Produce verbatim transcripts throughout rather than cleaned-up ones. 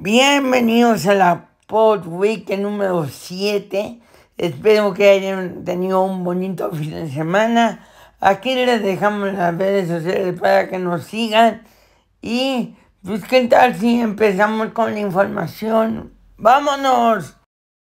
Bienvenidos a la Pod Week número siete. Espero que hayan tenido un bonito fin de semana. Aquí les dejamos las redes sociales para que nos sigan. Y pues, ¿qué tal si empezamos con la información? ¡Vámonos!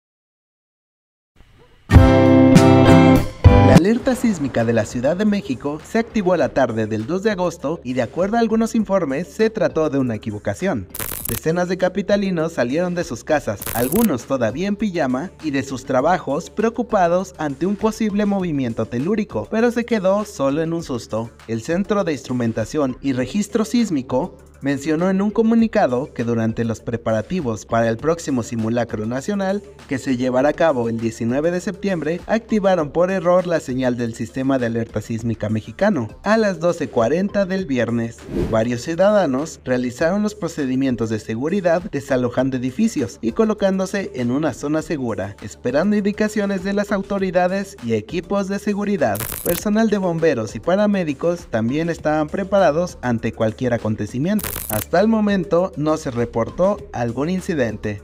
La alerta sísmica de la Ciudad de México se activó la tarde del dos de agosto y de acuerdo a algunos informes se trató de una equivocación. Decenas de capitalinos salieron de sus casas, algunos todavía en pijama, y de sus trabajos preocupados ante un posible movimiento telúrico, pero se quedó solo en un susto. El Centro de Instrumentación y Registro Sísmico mencionó en un comunicado que durante los preparativos para el próximo simulacro nacional, que se llevará a cabo el diecinueve de septiembre, activaron por error la señal del sistema de alerta sísmica mexicano a las doce cuarenta del viernes. Varios ciudadanos realizaron los procedimientos de seguridad desalojando edificios y colocándose en una zona segura, esperando indicaciones de las autoridades y equipos de seguridad. Personal de bomberos y paramédicos también estaban preparados ante cualquier acontecimiento. Hasta el momento no se reportó algún incidente.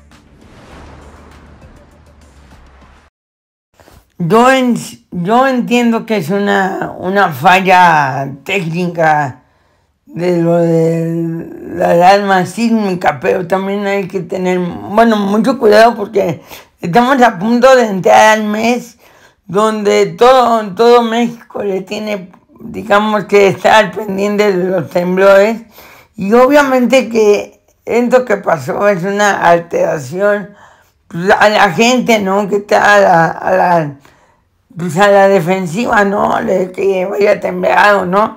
Yo, en, yo entiendo que es una, una falla técnica de lo de la alarma sísmica, pero también hay que tener, bueno, mucho cuidado porque estamos a punto de entrar al mes donde todo, todo México le tiene, digamos, que estar pendiente de los temblores. Y obviamente que esto que pasó es una alteración, pues, a la gente, ¿no? Que está a la, a la, pues, a la defensiva, ¿no? De que vaya a temblar o no.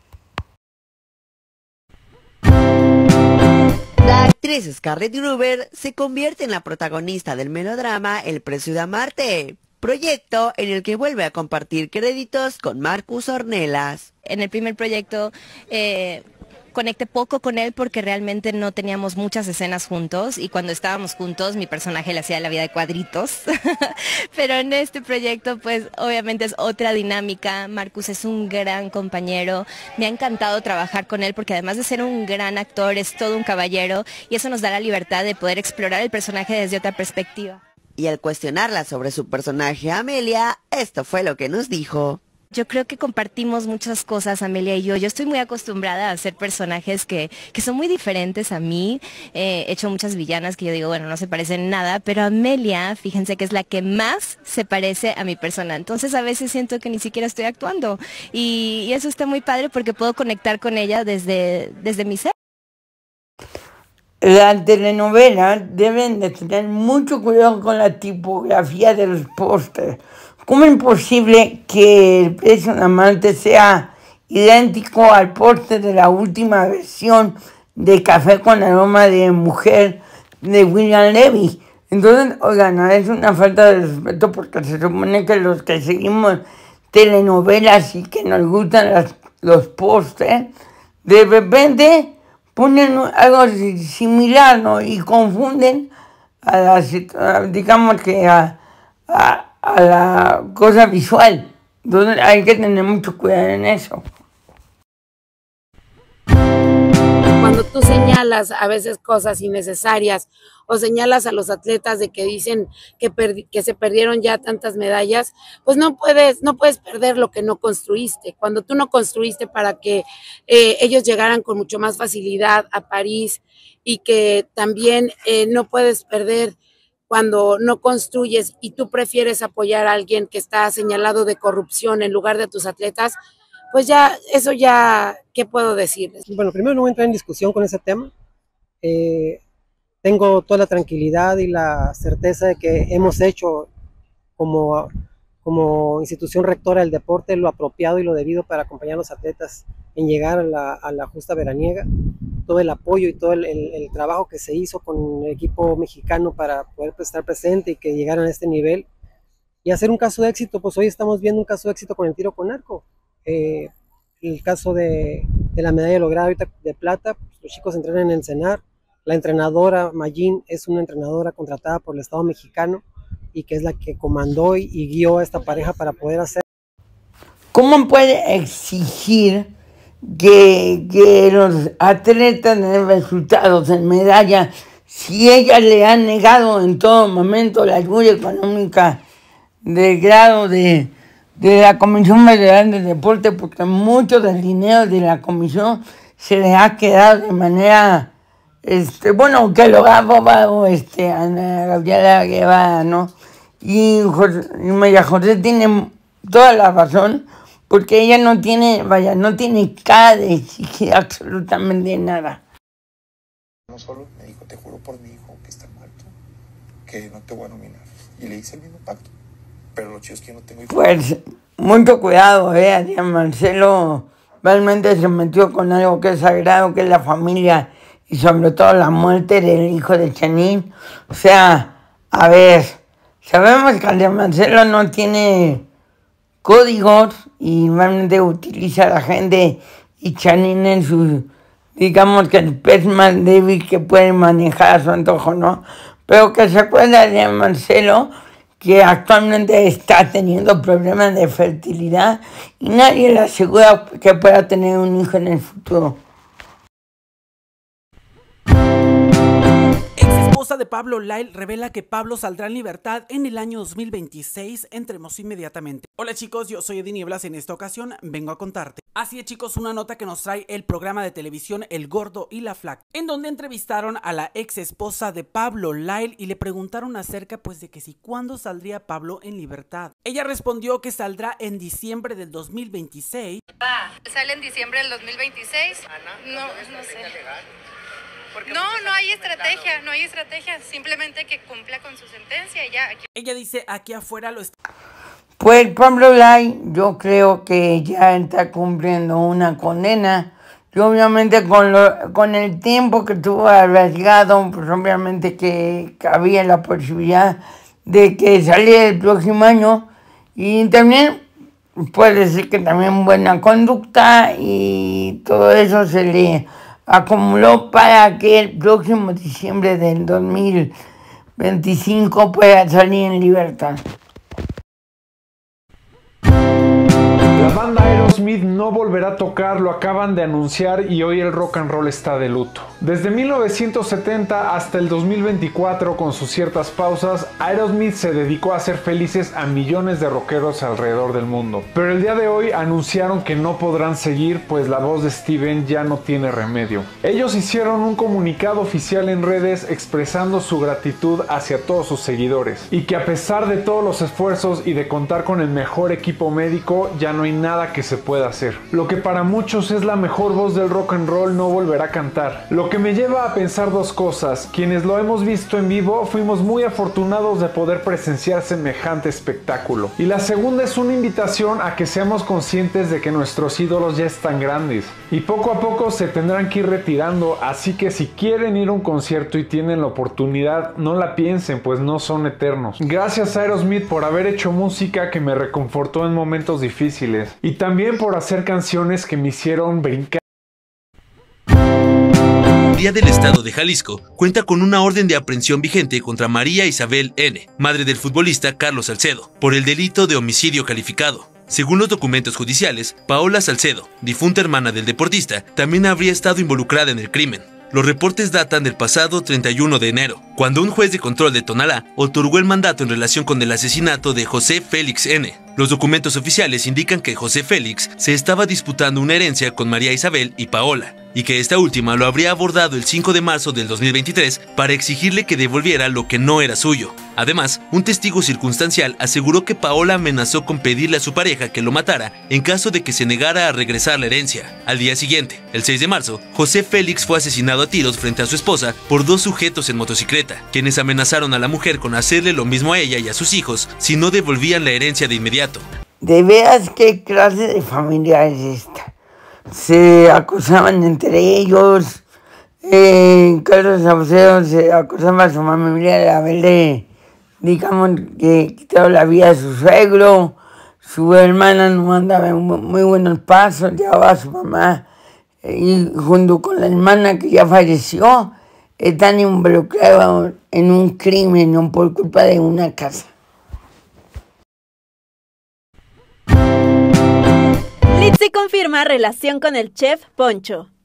La actriz Scarlett Gruber se convierte en la protagonista del melodrama El precio de amarte, proyecto en el que vuelve a compartir créditos con Marcus Ornelas. En el primer proyecto eh, conecté poco con él porque realmente no teníamos muchas escenas juntos y cuando estábamos juntos mi personaje le hacía la vida de cuadritos. Pero en este proyecto pues obviamente es otra dinámica. Marcus es un gran compañero, me ha encantado trabajar con él porque además de ser un gran actor es todo un caballero y eso nos da la libertad de poder explorar el personaje desde otra perspectiva. Y al cuestionarla sobre su personaje Amelia, esto fue lo que nos dijo. Yo creo que compartimos muchas cosas, Amelia y yo. Yo estoy muy acostumbrada a hacer personajes que, que son muy diferentes a mí. Eh, he hecho muchas villanas que yo digo, bueno, no se parecen en nada, pero Amelia, fíjense que es la que más se parece a mi persona. Entonces a veces siento que ni siquiera estoy actuando. Y, y eso está muy padre porque puedo conectar con ella desde, desde mi ser. La telenovela deben de tener mucho cuidado con la tipografía de los pósters. ¿Cómo es posible que El precio de amarte sea idéntico al póster de la última versión de Café con aroma de mujer de William Levy? Entonces, oigan, es una falta de respeto porque se supone que los que seguimos telenovelas y que nos gustan las, los pósters, de repente ponen algo similar, ¿no? Y confunden a la, digamos que a, a a la cosa visual. Entonces hay que tener mucho cuidado en eso. Cuando tú señalas a veces cosas innecesarias o señalas a los atletas de que dicen que, que se perdieron ya tantas medallas, pues no puedes, no puedes perder lo que no construiste. Cuando tú no construiste para que eh, ellos llegaran con mucho más facilidad a París y que también eh, no puedes perder cuando no construyes y tú prefieres apoyar a alguien que está señalado de corrupción en lugar de tus atletas, pues ya, eso ya, ¿qué puedo decirles? Bueno, primero no voy a entrar en discusión con ese tema. Eh, tengo toda la tranquilidad y la certeza de que hemos hecho como, como institución rectora del deporte lo apropiado y lo debido para acompañar a los atletas en llegar a la, a la justa veraniega. Todo el apoyo y todo el, el, el trabajo que se hizo con el equipo mexicano para poder estar presente y que llegaran a este nivel y hacer un caso de éxito. Pues hoy estamos viendo un caso de éxito con el tiro con arco. Eh, el caso de, de la medalla lograda ahorita de plata, pues los chicos entrenan en el CENAR. La entrenadora Mayín es una entrenadora contratada por el Estado mexicano y que es la que comandó y, y guió a esta pareja para poder hacer. ¿Cómo puede exigir que, que los atletas den resultados en medalla si ella le ha negado en todo momento la ayuda económica del grado de, de la Comisión Federal del Deporte, porque mucho del dinero de la comisión se le ha quedado de manera, este, bueno, que lo ha robado este, Ana Gabriela Guevara, ¿no? Y, José, y María José tiene toda la razón, porque ella no tiene, vaya, no tiene cara de exigir absolutamente nada. No solo me dijo, te juro por mi hijo que está muerto, que no te voy a nominar. Y le hice el mismo pacto. Pero lo chido es que yo no tengo hijos. Pues, mucho cuidado, eh, Adrián Marcelo realmente se metió con algo que es sagrado, que es la familia, y sobre todo la muerte del hijo de Chanín. O sea, a ver, sabemos que Adrián Marcelo no tiene códigos y realmente utiliza a la gente y Chanín en su, digamos que el pez más débil que puede manejar a su antojo, ¿no? Pero que se acuerda de Marcelo, que actualmente está teniendo problemas de fertilidad y nadie le asegura que pueda tener un hijo en el futuro. Esposa de Pablo Lyle revela que Pablo saldrá en libertad en el año dos mil veintiséis. Entremos inmediatamente. Hola chicos, yo soy Eddie Nieblas y en esta ocasión vengo a contarte. Así es chicos, una nota que nos trae el programa de televisión El Gordo y la Flaca, en donde entrevistaron a la ex esposa de Pablo Lyle y le preguntaron acerca pues de que si cuándo saldría Pablo en libertad. Ella respondió que saldrá en diciembre del dos mil veintiséis. Ah, ¿sale en diciembre del dos mil veintiséis? No, no sé. No, no hay estrategia, no hay estrategia, simplemente que cumpla con su sentencia y ya. Aquí... Ella dice, aquí afuera lo está... Pues Pablo Lyle, yo creo que ya está cumpliendo una condena, y obviamente con, lo, con el tiempo que tuvo arriesgado, pues obviamente que había la posibilidad de que saliera el próximo año, y también puede ser que también buena conducta, y todo eso se le acumuló para que el próximo diciembre del dos mil veinticinco pueda salir en libertad. La banda Aerosmith no volverá a tocar, lo acaban de anunciar y hoy el rock and roll está de luto. Desde mil novecientos setenta hasta el dos mil veinticuatro, con sus ciertas pausas, Aerosmith se dedicó a hacer felices a millones de rockeros alrededor del mundo. Pero el día de hoy anunciaron que no podrán seguir, pues la voz de Steven ya no tiene remedio. Ellos hicieron un comunicado oficial en redes expresando su gratitud hacia todos sus seguidores y que a pesar de todos los esfuerzos y de contar con el mejor equipo médico, ya no hay nada que se pueda hacer. Lo que para muchos es la mejor voz del rock and roll no volverá a cantar. Lo que me lleva a pensar dos cosas. Quienes lo hemos visto en vivo fuimos muy afortunados de poder presenciar semejante espectáculo. Y la segunda es una invitación a que seamos conscientes de que nuestros ídolos ya están grandes y poco a poco se tendrán que ir retirando, así que si quieren ir a un concierto y tienen la oportunidad, no la piensen, pues no son eternos. Gracias a Aerosmith por haber hecho música que me reconfortó en momentos difíciles y también por hacer canciones que me hicieron brincar. La Fiscalía del Estado de Jalisco cuenta con una orden de aprehensión vigente contra María Isabel N., madre del futbolista Carlos Salcedo, por el delito de homicidio calificado. Según los documentos judiciales, Paola Salcedo, difunta hermana del deportista, también habría estado involucrada en el crimen. Los reportes datan del pasado treinta y uno de enero, cuando un juez de control de Tonalá otorgó el mandato en relación con el asesinato de José Félix N. Los documentos oficiales indican que José Félix se estaba disputando una herencia con María Isabel y Paola, y que esta última lo habría abordado el cinco de marzo del dos mil veintitrés para exigirle que devolviera lo que no era suyo. Además, un testigo circunstancial aseguró que Paola amenazó con pedirle a su pareja que lo matara en caso de que se negara a regresar la herencia. Al día siguiente, el seis de marzo, José Félix fue asesinado a tiros frente a su esposa por dos sujetos en motocicleta, quienes amenazaron a la mujer con hacerle lo mismo a ella y a sus hijos si no devolvían la herencia de inmediato. De veras, ¿qué clase de familia es esta? Se acusaban entre ellos, eh, Carlos Salcedo se acusaba a su familia de haberle, digamos, que quitado la vida a su suegro, su hermana no andaba en muy buenos pasos, llevaba a su mamá, eh, y junto con la hermana que ya falleció, están involucrados en un crimen, no por culpa de una casa. Litzy confirma relación con el chef Poncho.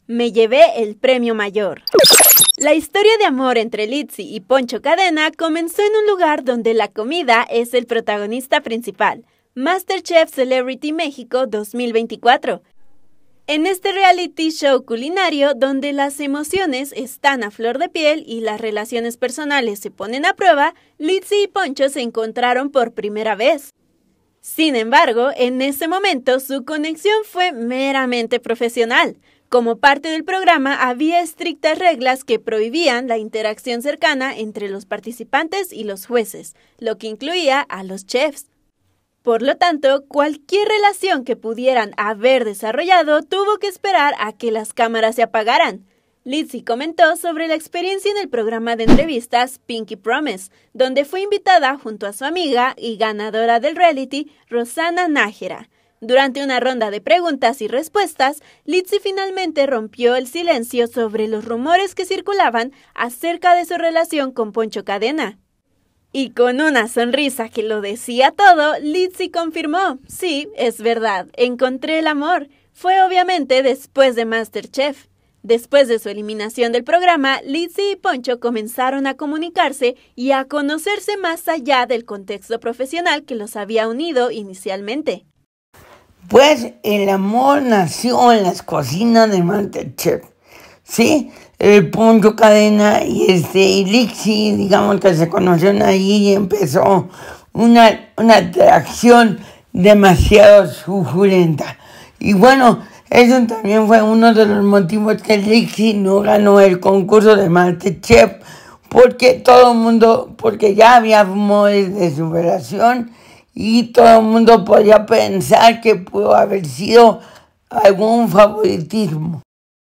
me llevé el premio mayor. La historia de amor entre Litzy y Poncho Cadena comenzó en un lugar donde la comida es el protagonista principal, MasterChef Celebrity México dos mil veinticuatro. En este reality show culinario donde las emociones están a flor de piel y las relaciones personales se ponen a prueba, Litzy y Poncho se encontraron por primera vez. Sin embargo, en ese momento su conexión fue meramente profesional. Como parte del programa había estrictas reglas que prohibían la interacción cercana entre los participantes y los jueces, lo que incluía a los chefs. Por lo tanto, cualquier relación que pudieran haber desarrollado tuvo que esperar a que las cámaras se apagaran. Litzy comentó sobre la experiencia en el programa de entrevistas Pinky Promise, donde fue invitada junto a su amiga y ganadora del reality, Rosana Nájera. Durante una ronda de preguntas y respuestas, Litzy finalmente rompió el silencio sobre los rumores que circulaban acerca de su relación con Poncho Cadena. Y con una sonrisa que lo decía todo, Litzy confirmó, sí, es verdad, encontré el amor. Fue obviamente después de MasterChef. Después de su eliminación del programa, Litzy y Poncho comenzaron a comunicarse y a conocerse más allá del contexto profesional que los había unido inicialmente. Pues el amor nació en las cocinas de MasterChef, ¿sí? El Poncho Cadena y este y Litzy, digamos que se conocieron ahí y empezó una, una atracción demasiado suculenta. Y bueno, eso también fue uno de los motivos que Litzy no ganó el concurso de MasterChef, porque todo el mundo, porque ya había rumores de su relación y todo el mundo podía pensar que pudo haber sido algún favoritismo.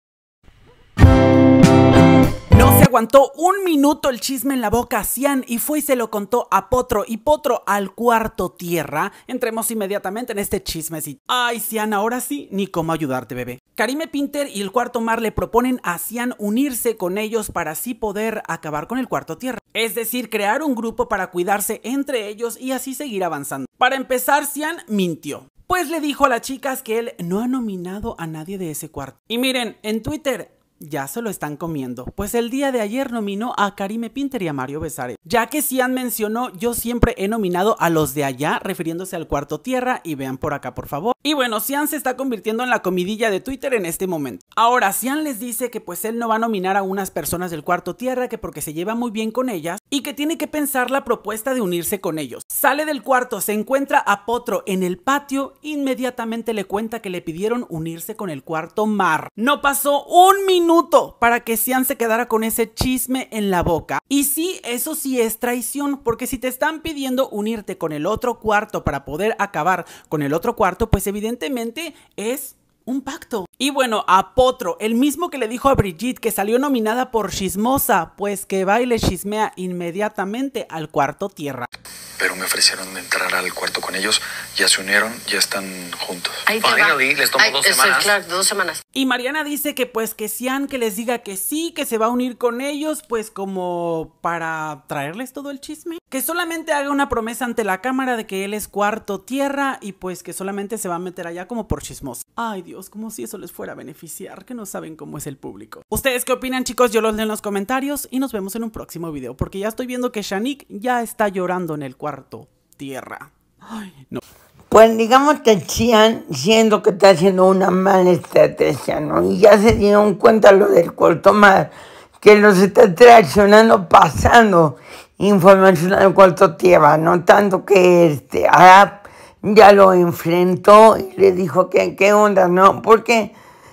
No se aguantó un minuto el chisme en la boca a Cian y fue y se lo contó a Potro, y Potro al cuarto tierra. Entremos inmediatamente en este chismecito. Ay, Cian, ahora sí, ni cómo ayudarte, bebé. Karime Pinter y el cuarto mar le proponen a Cian unirse con ellos para así poder acabar con el cuarto tierra. Es decir, crear un grupo para cuidarse entre ellos y así seguir avanzando. Para empezar, Cian mintió. Pues le dijo a las chicas que él no ha nominado a nadie de ese cuarto. Y miren, en Twitter ya se lo están comiendo, pues el día de ayer nominó a Karime Pinter y a Mario Besares. Ya que Cian mencionó, yo siempre he nominado a los de allá, refiriéndose al cuarto tierra, y vean por acá por favor. Y bueno, Cian se está convirtiendo en la comidilla de Twitter en este momento. Ahora, Cian les dice que pues él no va a nominar a unas personas del cuarto tierra, que porque se lleva muy bien con ellas, y que tiene que pensar la propuesta de unirse con ellos. Sale del cuarto, se encuentra a Potro en el patio, inmediatamente le cuenta que le pidieron unirse con el cuarto mar. No pasó un minuto para que Cian se quedara con ese chisme en la boca. Y sí, eso sí es traición, porque si te están pidiendo unirte con el otro cuarto para poder acabar con el otro cuarto, pues evidentemente es un pacto. Y bueno, a Potro, el mismo que le dijo a Brigitte que salió nominada por chismosa, pues que va y le chismea inmediatamente al cuarto tierra. Pero me ofrecieron entrar al cuarto con ellos, ya se unieron, ya están juntos. Ahí te va. Les tomó Ay, dos eso, semanas. claro, dos semanas. Y Mariana dice que pues que Cian que les diga que sí, que se va a unir con ellos, pues como para traerles todo el chisme. Que solamente haga una promesa ante la cámara de que él es cuarto tierra y pues que solamente se va a meter allá como por chismoso. Ay Dios, como si eso les fuera a beneficiar, que no saben cómo es el público. ¿Ustedes qué opinan, chicos? Yo los leo en los comentarios y nos vemos en un próximo video, porque ya estoy viendo que Shanique ya está llorando en el cuarto tierra. Ay, no. Pues digamos que Cian, siendo que está haciendo una mala estrategia, ¿no? Y ya se dieron cuenta lo del cuarto mar, que los está traicionando pasando información al cuarto tierra, ¿no? Tanto que este Arap ya lo enfrentó y le dijo que qué onda, ¿no? Porque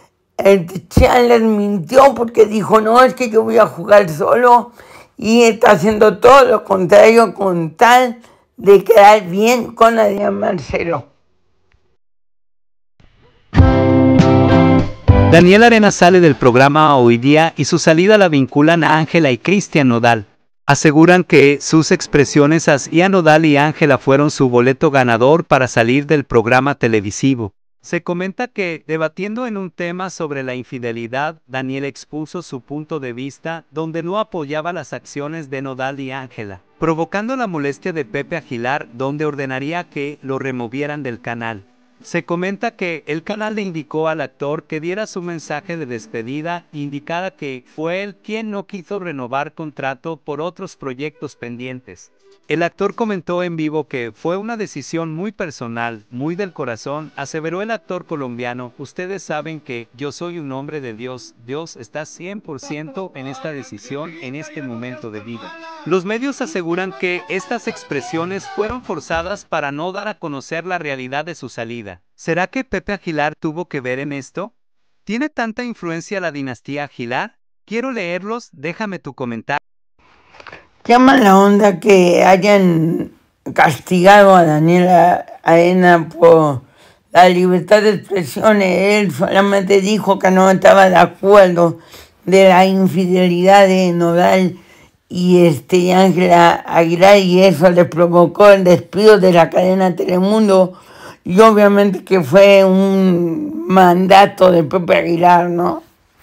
el Cian les mintió porque dijo, no, es que yo voy a jugar solo, y está haciendo todo lo contrario con tal de quedar bien con Adrián Marcelo. Daniel Arena sale del programa Hoy Día y su salida la vinculan a Ángela y Cristian Nodal. Aseguran que sus expresiones hacia Nodal y Ángela fueron su boleto ganador para salir del programa televisivo. Se comenta que, debatiendo en un tema sobre la infidelidad, Daniel expuso su punto de vista, donde no apoyaba las acciones de Nodal y Ángela, provocando la molestia de Pepe Aguilar, donde ordenaría que lo removieran del canal. Se comenta que el canal le indicó al actor que diera su mensaje de despedida, indicada que fue él quien no quiso renovar contrato por otros proyectos pendientes. El actor comentó en vivo que fue una decisión muy personal, muy del corazón, aseveró el actor colombiano. Ustedes saben que yo soy un hombre de Dios, Dios está cien por ciento en esta decisión, en este momento de vida. Los medios aseguran que estas expresiones fueron forzadas para no dar a conocer la realidad de su salida. ¿Será que Pepe Aguilar tuvo que ver en esto? ¿Tiene tanta influencia la dinastía Aguilar? Quiero leerlos, déjame tu comentario. Qué mala onda que hayan castigado a Daniela Arena por la libertad de expresión. Él solamente dijo que no estaba de acuerdo de la infidelidad de Nodal y este Ángela Aguilar, y eso le provocó el despido de la cadena Telemundo, y obviamente que fue un mandato de Pepe Aguilar, ¿no?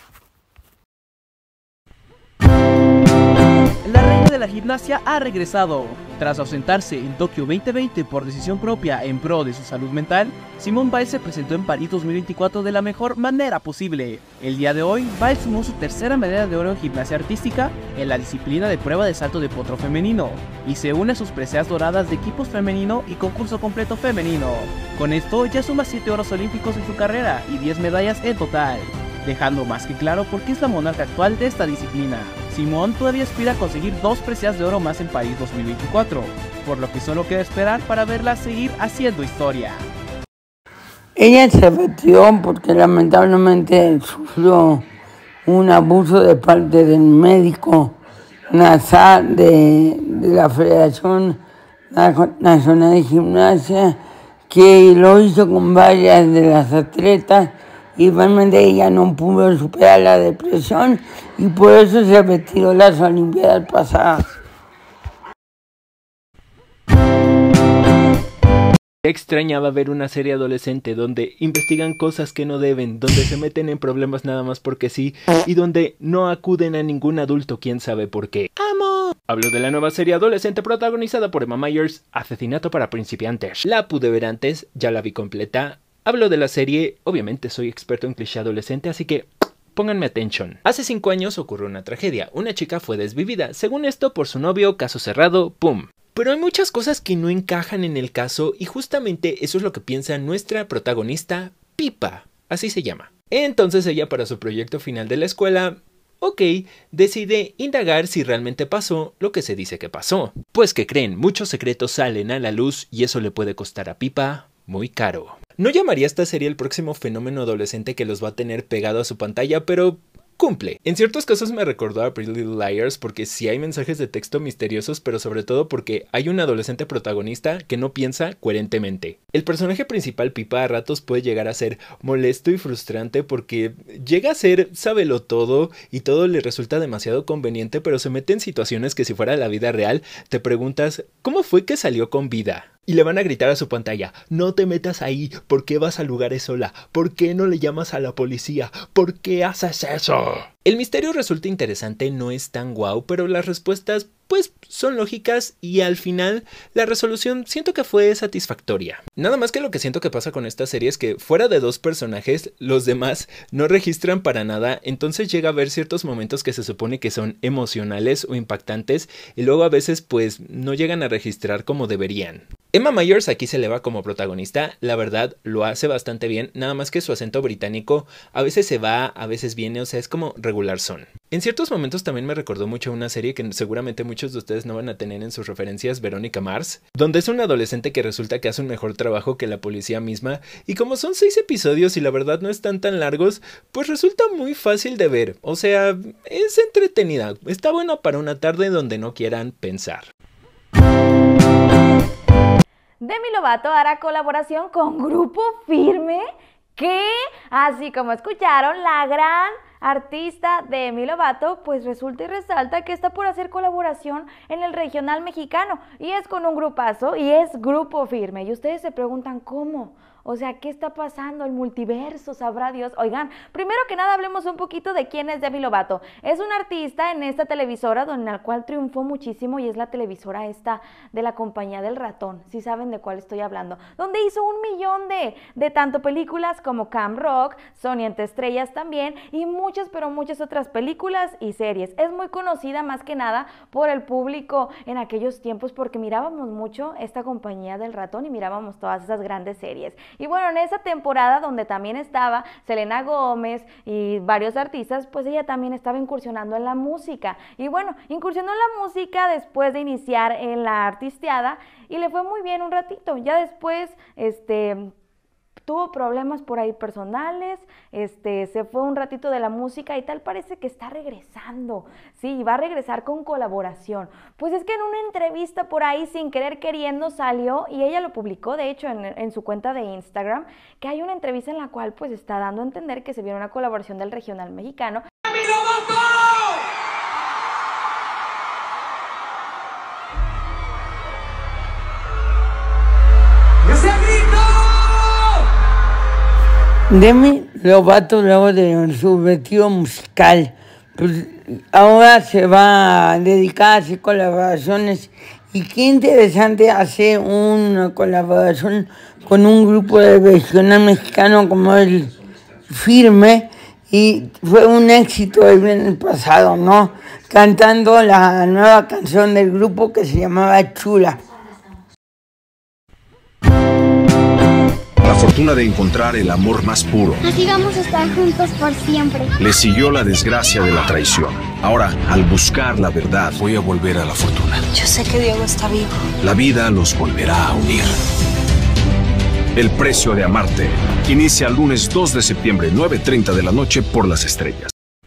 La reina de la gimnasia ha regresado. Tras ausentarse en Tokio veinte veinte por decisión propia en pro de su salud mental, Simone Biles se presentó en París dos mil veinticuatro de la mejor manera posible. El día de hoy, Biles sumó su tercera medalla de oro en gimnasia artística en la disciplina de prueba de salto de potro femenino y se une a sus preseas doradas de equipos femenino y concurso completo femenino. Con esto ya suma siete oros olímpicos en su carrera y diez medallas en total, dejando más que claro por qué es la monarca actual de esta disciplina. Simone todavía aspira a conseguir dos preseas de oro más en París dos mil veinticuatro, por lo que solo queda esperar para verla seguir haciendo historia. Ella se retiró porque lamentablemente sufrió un abuso de parte del médico Nazar de, de la Federación Nacional de Gimnasia, que lo hizo con varias de las atletas. Y realmente ella no pudo superar la depresión y por eso se retiró las Olimpiadas pasadas. Extrañaba ver una serie adolescente donde investigan cosas que no deben, donde se meten en problemas nada más porque sí, y donde no acuden a ningún adulto, quién sabe por qué. ¡Amo! Hablo de la nueva serie adolescente protagonizada por Emma Myers, Asesinato para principiantes. La pude ver antes, ya la vi completa. Hablo de la serie, obviamente soy experto en cliché adolescente, así que pónganme atención. Hace cinco años ocurrió una tragedia, una chica fue desvivida, según esto por su novio, caso cerrado, ¡pum! Pero hay muchas cosas que no encajan en el caso y justamente eso es lo que piensa nuestra protagonista, Pipa, así se llama. Entonces ella para su proyecto final de la escuela, ok, decide indagar si realmente pasó lo que se dice que pasó. Pues que creen, muchos secretos salen a la luz y eso le puede costar a Pipa muy caro. No llamaría esta serie el próximo fenómeno adolescente que los va a tener pegado a su pantalla, pero cumple. En ciertos casos me recordó a Pretty Little Liars porque sí hay mensajes de texto misteriosos, pero sobre todo porque hay un adolescente protagonista que no piensa coherentemente. El personaje principal, Pipa, a ratos puede llegar a ser molesto y frustrante porque llega a ser sábelo todo y todo le resulta demasiado conveniente, pero se mete en situaciones que si fuera la vida real te preguntas ¿cómo fue que salió con vida? Y le van a gritar a su pantalla, no te metas ahí, ¿por qué vas a lugares sola? ¿Por qué no le llamas a la policía? ¿Por qué haces eso? El misterio resulta interesante, no es tan guau, pero las respuestas pues son lógicas y al final la resolución siento que fue satisfactoria. Nada más que lo que siento que pasa con esta serie es que fuera de dos personajes, los demás no registran para nada, entonces llega a haber ciertos momentos que se supone que son emocionales o impactantes y luego a veces pues no llegan a registrar como deberían. Emma Myers aquí se eleva como protagonista, la verdad lo hace bastante bien, nada más que su acento británico a veces se va, a veces viene, o sea es como regular son. En ciertos momentos también me recordó mucho a una serie que seguramente muchos de ustedes no van a tener en sus referencias, Verónica Mars, donde es un adolescente que resulta que hace un mejor trabajo que la policía misma y como son seis episodios y la verdad no están tan largos, pues resulta muy fácil de ver, o sea, es entretenida, está buena para una tarde donde no quieran pensar. Demi Lovato hará colaboración con Grupo Firme, que así como escucharon, la gran artista Demi Lovato, pues resulta y resalta que está por hacer colaboración en el regional mexicano y es con un grupazo y es Grupo Firme. Y ustedes se preguntan cómo. O sea, ¿qué está pasando? El multiverso, sabrá Dios. Oigan, primero que nada hablemos un poquito de quién es Demi Lovato. Es una artista en esta televisora en la cual triunfó muchísimo y es la televisora esta de la compañía del ratón, si saben de cuál estoy hablando, donde hizo un millón de, de tanto películas como Camp Rock, Sonia entre estrellas también y muchas, pero muchas otras películas y series. Es muy conocida más que nada por el público en aquellos tiempos porque mirábamos mucho esta compañía del ratón y mirábamos todas esas grandes series. Y bueno, en esa temporada donde también estaba Selena Gómez y varios artistas, pues ella también estaba incursionando en la música. Y bueno, incursionó en la música después de iniciar en la artisteada y le fue muy bien un ratito. Ya después, este... tuvo problemas por ahí personales, este, se fue un ratito de la música y tal parece que está regresando, sí, va a regresar con colaboración. Pues es que en una entrevista por ahí sin querer queriendo salió y ella lo publicó de hecho en, en su cuenta de Instagram, que hay una entrevista en la cual pues está dando a entender que se viene una colaboración del regional mexicano. Demi Lovato, luego de su retiro musical, pues ahora se va a dedicar a hacer colaboraciones. Y qué interesante hacer una colaboración con un grupo de regional mexicano como el Firme. Y fue un éxito el año pasado, ¿no? Cantando la nueva canción del grupo que se llamaba Chula. La fortuna de encontrar el amor más puro. Así vamos a estar juntos por siempre. Le siguió la desgracia de la traición. Ahora, al buscar la verdad, voy a volver a la fortuna. Yo sé que Diego está vivo. La vida los volverá a unir. El precio de amarte inicia el lunes dos de septiembre, nueve treinta de la noche por Las Estrellas.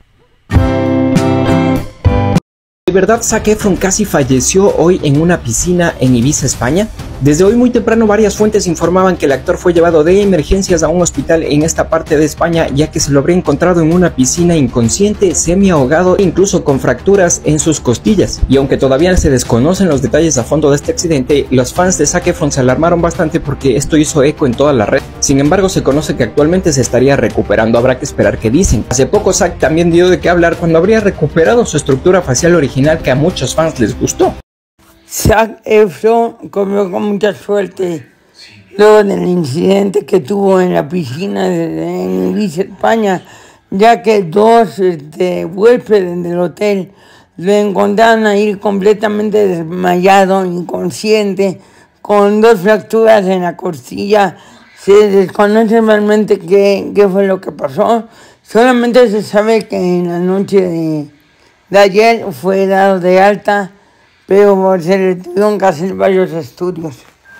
¿De verdad Zac Efron casi falleció hoy en una piscina en Ibiza, España? Desde hoy muy temprano varias fuentes informaban que el actor fue llevado de emergencias a un hospital en esta parte de España, ya que se lo habría encontrado en una piscina inconsciente, semi ahogado e incluso con fracturas en sus costillas. Y aunque todavía se desconocen los detalles a fondo de este accidente, los fans de Zac Efron se alarmaron bastante porque esto hizo eco en toda la red. Sin embargo, se conoce que actualmente se estaría recuperando, habrá que esperar qué dicen. Hace poco Zac también dio de qué hablar cuando habría recuperado su estructura facial original que a muchos fans les gustó. Zac Efron comió con mucha suerte luego del incidente que tuvo en la piscina de, en Ibiza, España, ya que dos este, huéspedes del hotel lo encontraron ahí completamente desmayado, inconsciente, con dos fracturas en la costilla. Se desconoce realmente qué, qué fue lo que pasó. Solamente se sabe que en la noche de, de ayer fue dado de alta, pero se le tuvieron que hacer varios estudios.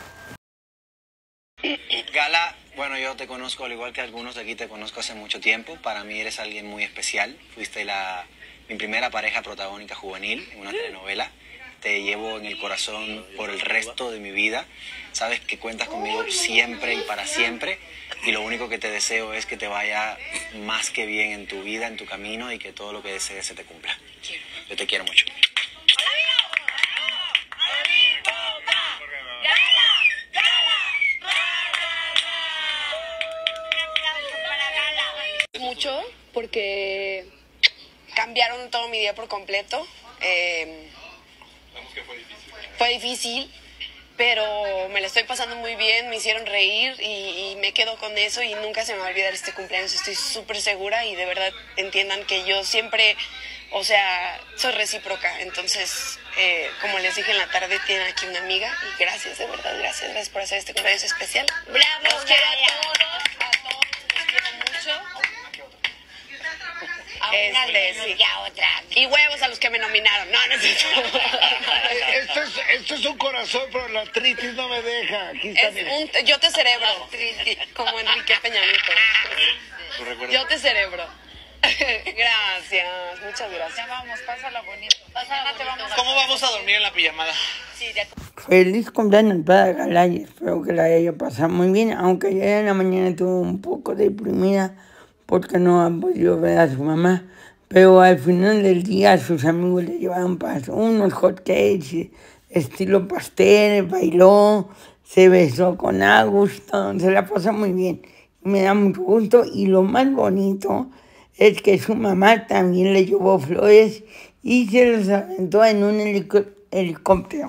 Gala, bueno, yo te conozco al igual que algunos de aquí, te conozco hace mucho tiempo. Para mí eres alguien muy especial. Fuiste la, mi primera pareja protagónica juvenil en una telenovela. Te llevo en el corazón por el resto de mi vida. Sabes que cuentas conmigo siempre y para siempre. Y lo único que te deseo es que te vaya más que bien en tu vida, en tu camino, y que todo lo que desees se te cumpla. Yo te quiero mucho. Mucho porque cambiaron todo mi día por completo. Eh, fue difícil, pero me la estoy pasando muy bien, me hicieron reír y, y me quedo con eso y nunca se me va a olvidar este cumpleaños. Estoy súper segura y de verdad entiendan que yo siempre, o sea, soy recíproca. Entonces, eh, como les dije en la tarde, tienen aquí una amiga y gracias, de verdad, gracias, gracias por hacer este cumpleaños especial. ¡Bravo! Los quiero a todos, a todos, los quiero mucho. Este, sí. Otra. Y huevos a los que me nominaron. No, no es esto. esto, es, esto es un corazón, pero la artritis no me deja. Aquí está, es un, yo te cerebro, como Enrique Peña Nieto. Yo te cerebro. Gracias, muchas gracias. Ya vamos, pásala bonito. Pásala bonito. Vamos ¿Cómo vamos a dormir en la pijamada? Sí, de Feliz cumpleaños para Gala y espero que la haya pasado muy bien, aunque ya en la mañana estuvo un poco deprimida porque no ha podido ver a su mamá, pero al final del día sus amigos le llevaron para unos hot cakes, estilo pastel, bailó, se besó con Augusto, se la pasó muy bien. Me da mucho gusto y lo más bonito es que su mamá también le llevó flores y se los aventó en un helic- helicóptero.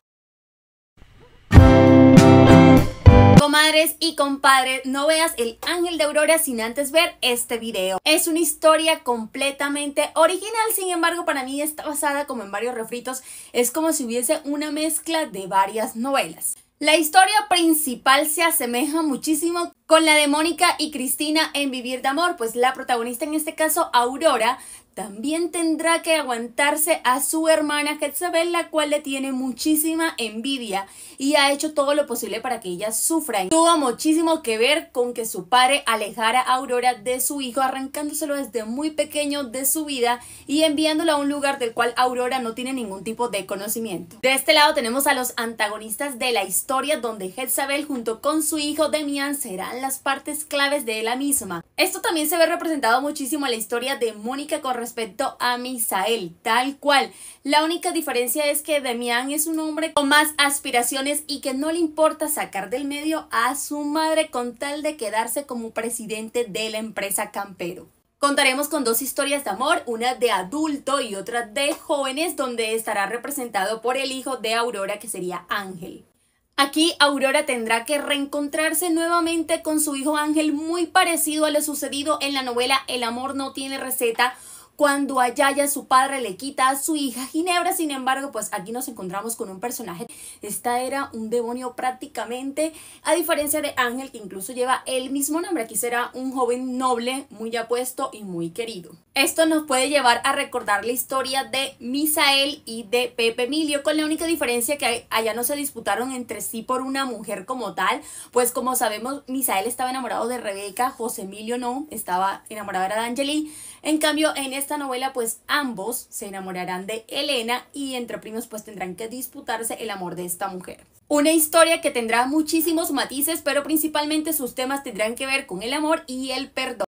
Comadres y compadres, no veas El Ángel de Aurora sin antes ver este video. Es una historia completamente original, sin embargo para mí está basada como en varios refritos. Es como si hubiese una mezcla de varias novelas. La historia principal se asemeja muchísimo con la de Mónica y Cristina en Vivir de Amor, pues la protagonista, en este caso Aurora, también tendrá que aguantarse a su hermana Jezabel, la cual le tiene muchísima envidia y ha hecho todo lo posible para que ella sufra. Tuvo muchísimo que ver con que su padre alejara a Aurora de su hijo, arrancándoselo desde muy pequeño de su vida y enviándolo a un lugar del cual Aurora no tiene ningún tipo de conocimiento. De este lado tenemos a los antagonistas de la historia, donde Jezabel junto con su hijo Demián serán las partes claves de la misma. Esto también se ve representado muchísimo en la historia de Mónica con respecto a Misael, tal cual. La única diferencia es que Demián es un hombre con más aspiraciones y que no le importa sacar del medio a su madre con tal de quedarse como presidente de la empresa Campero. Contaremos con dos historias de amor, una de adulto y otra de jóvenes, donde estará representado por el hijo de Aurora, que sería Ángel. Aquí Aurora tendrá que reencontrarse nuevamente con su hijo Ángel, muy parecido a lo sucedido en la novela El amor no tiene receta, cuando a Yaya, su padre, le quita a su hija Ginebra. Sin embargo, pues aquí nos encontramos con un personaje. Esta era un demonio prácticamente, a diferencia de Ángel, que incluso lleva el mismo nombre. Aquí será un joven noble, muy apuesto y muy querido. Esto nos puede llevar a recordar la historia de Misael y de Pepe Emilio, con la única diferencia que allá no se disputaron entre sí por una mujer como tal, pues como sabemos, Misael estaba enamorado de Rebeca, José Emilio no, estaba enamorado de Angeli. En cambio, en esta novela, pues ambos se enamorarán de Elena y entre primos pues tendrán que disputarse el amor de esta mujer. Una historia que tendrá muchísimos matices, pero principalmente sus temas tendrán que ver con el amor y el perdón.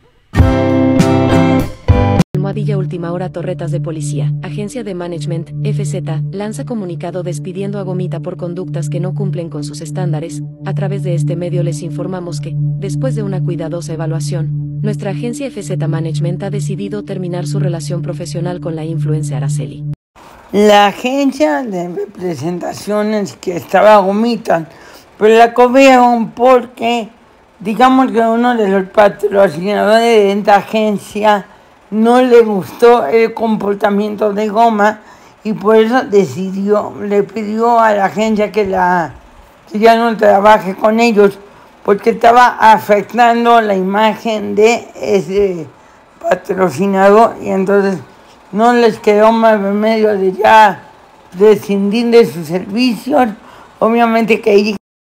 Almohadilla Última Hora. Torretas de Policía, Agencia de Management, F Z, lanza comunicado despidiendo a Gomita por conductas que no cumplen con sus estándares. A través de este medio les informamos que, después de una cuidadosa evaluación, nuestra agencia F Z Management ha decidido terminar su relación profesional con la influencer Araceli. La agencia de representaciones que estaba Gomita, pero la corrieron porque, digamos que uno de los patrocinadores de esta agencia no le gustó el comportamiento de Goma y por eso decidió, le pidió a la agencia que, la, que ya no trabaje con ellos, porque estaba afectando la imagen de ese patrocinador y entonces no les quedó más remedio de ya rescindir de sus servicios. Obviamente que ella...